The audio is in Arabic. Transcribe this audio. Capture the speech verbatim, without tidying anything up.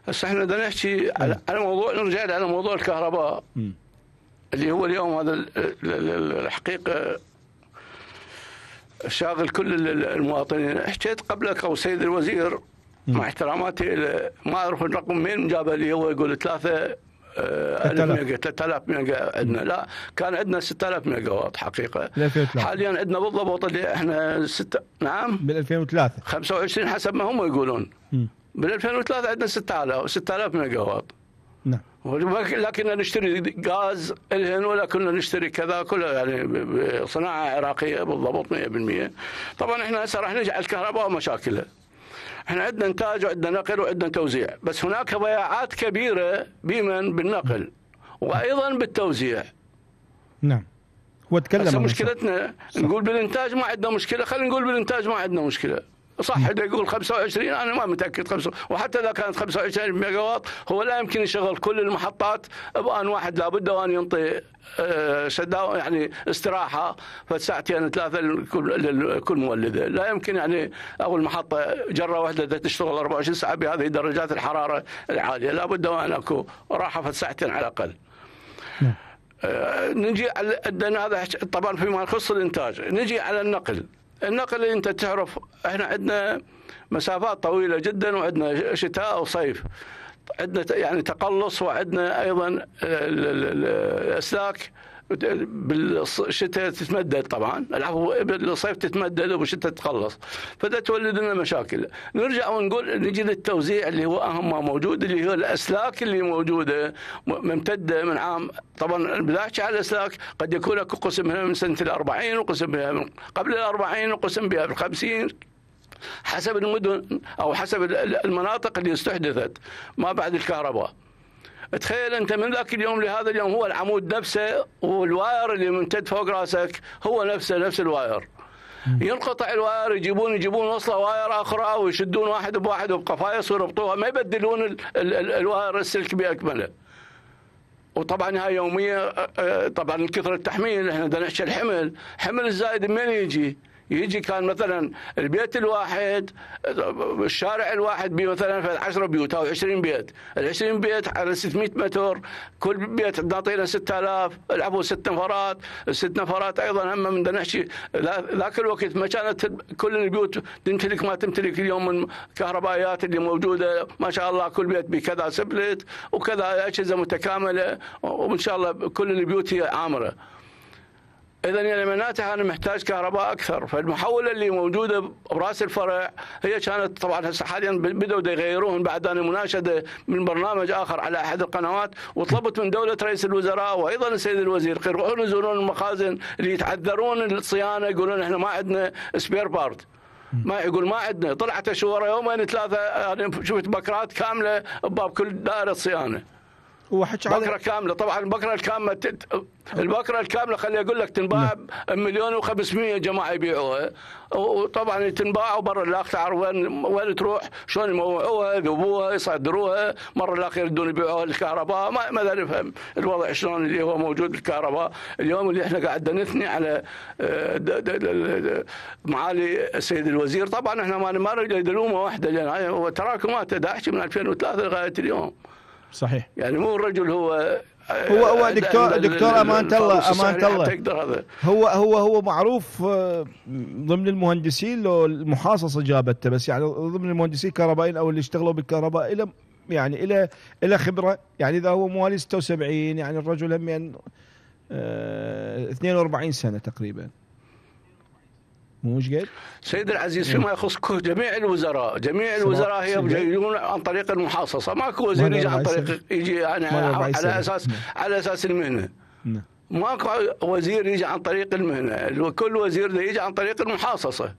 هسه احنا بدنا نحكي على على موضوع، نرجع على موضوع الكهرباء م. اللي هو اليوم هذا الحقيقه شاغل كل المواطنين. حكيت قبلك او سيد الوزير م. مع احتراماتي ما اعرف الرقم مين جابه لي، هو يقول ثلاثة ألف ميجا ثلاثة آلاف ميجا عندنا، لا كان عندنا ستة آلاف ميجا واط حقيقه. حاليا عندنا بالضبط اللي احنا ستة نعم بال ألفين وثلاثة خمسة وعشرين حسب ما هم يقولون. بال ألفين وثلاثة عندنا ستة آلاف ستة آلاف ميجا واط. نعم. لكننا نشتري غاز الهن ولا كنا نشتري كذا كله، يعني صناعه عراقيه بالضبط مئة بالمئة. طبعا احنا هسه راح نجي على الكهرباء ومشاكلها. احنا عندنا انتاج وعندنا نقل وعندنا توزيع، بس هناك ضياعات كبيره بمن بالنقل وايضا بالتوزيع. نعم. هو تكلم عن مشكلتنا صح. نقول بالانتاج ما عندنا مشكله، خلينا نقول بالانتاج ما عندنا مشكله. صح حدا يقول خمسة وعشرين، انا ما متاكد خمسة، وحتى اذا كانت خمسة وعشرين ميجا واط هو لا يمكن يشغل كل المحطات بان واحد، لابد وان ينطي شداون يعني استراحه فساعتين ثلاثه لكل مولده، لا يمكن يعني اول محطه جره واحده تشتغل أربعة وعشرين ساعه بهذه درجات الحراره العاليه، لابد وان اكو راحه ساعتين على الاقل. نجي على هذا طبعا فيما يخص الانتاج. نجي على النقل. النقل انت تعرف احنا عندنا مسافات طويله جدا وعندنا شتاء وصيف، عندنا يعني تقلص وعندنا ايضا الاسلاك بالشتاء تتمدد، طبعا العفو بالصيف تتمدد وبالشتاء تتقلص، فده تولد لنا مشاكل. نرجع ونقول نجي للتوزيع اللي هو اهم ما موجود، اللي هو الاسلاك اللي موجوده ممتده من عام، طبعا بدي احكي على الاسلاك قد يكون اكو قسم من سنه الأربعين وقسم بها من قبل الأربعين وقسم بها بالخمسين حسب المدن او حسب المناطق اللي استحدثت ما بعد الكهرباء. تخيل انت من ذاك اليوم لهذا اليوم هو العمود نفسه والواير اللي ممتد فوق راسك هو نفسه نفس الواير. ينقطع الواير يجيبون يجيبون وصله واير اخرى ويشدون واحد بواحد وبقفايص ويربطوها، ما يبدلون ال ال ال الواير السلك باكمله. وطبعا هاي يوميه، طبعا كثر التحميل، احنا بدنا نحكي الحمل، حمل الزايد منين يجي؟ يجي كان مثلا البيت الواحد الشارع الواحد بيه مثلا عشرة بيوت او عشرين بيت، ال عشرين بيت على ستمئة متر، كل بيت نعطينا ستة آلاف، العفو ست نفرات، الست نفرات ايضا هم من بدنا نحكي ذاك الوقت ما كانت كل البيوت تمتلك ما تمتلك اليوم من كهربائيات اللي موجوده، ما شاء الله كل بيت بكذا سبلت وكذا اجهزه متكامله، وان شاء الله كل البيوت هي عامره. إذا يعني معناتها أنا محتاج كهرباء أكثر، فالمحولة اللي موجودة براس الفرع هي كانت طبعا هسه حاليا بدأوا يغيروهم بعد أنا مناشدة من برنامج آخر على أحد القنوات، وطلبت من دولة رئيس الوزراء وأيضا السيد الوزير يروحون يزورون المخازن اللي يتعذرون الصيانة، يقولون إحنا ما عندنا سبير بارت، ما يقول ما عندنا. طلعت اشوره يومين ثلاثه يعني شفت بكرات كامله بباب كل دائره صيانه. هو حكى بكره كامله، طبعا البكره الكامله تت... البكره الكامله خلي اقول لك تنباع مليون وخمسمئة جماعه يبيعوها، وطبعا تنباع برا الاخ تعرف وين وين تروح شلون يموعوها يذوبوها يصدروها، مره الاخ يردون يبيعوها الكهرباء، ما ما نفهم الوضع شلون اللي هو موجود بالكهرباء اليوم. اللي احنا قاعد نثني على معالي السيد الوزير، طبعا احنا ما ما نريد دلومه واحده، لان هو تراكمات احكي من ألفين وثلاثة لغايه اليوم. صحيح. يعني مو الرجل هو هو هو دكتور دكتور امانه الله امانه الله هو هو هو معروف ضمن المهندسين، لو المحاصصه جابته، بس يعني ضمن المهندسين الكهربائيين او اللي اشتغلوا بالكهرباء الى يعني الى الى خبره، يعني اذا هو مواليد ستة وسبعين يعني الرجل هم يعني اثنين وأربعين سنه تقريبا، مو مش قد؟ سيد العزيز فيما يخص جميع الوزراء، جميع الوزراء هي يجون عن طريق المحاصصه، ماكو وزير يجي عن طريق يجي يعني على اساس على اساس المهنه. ماكو وزير يجي عن طريق المهنه، كل وزير يجي عن طريق المحاصصه.